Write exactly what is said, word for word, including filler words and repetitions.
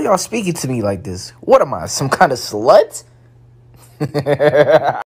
are y'all speaking to me like this? What am I, some kind of slut?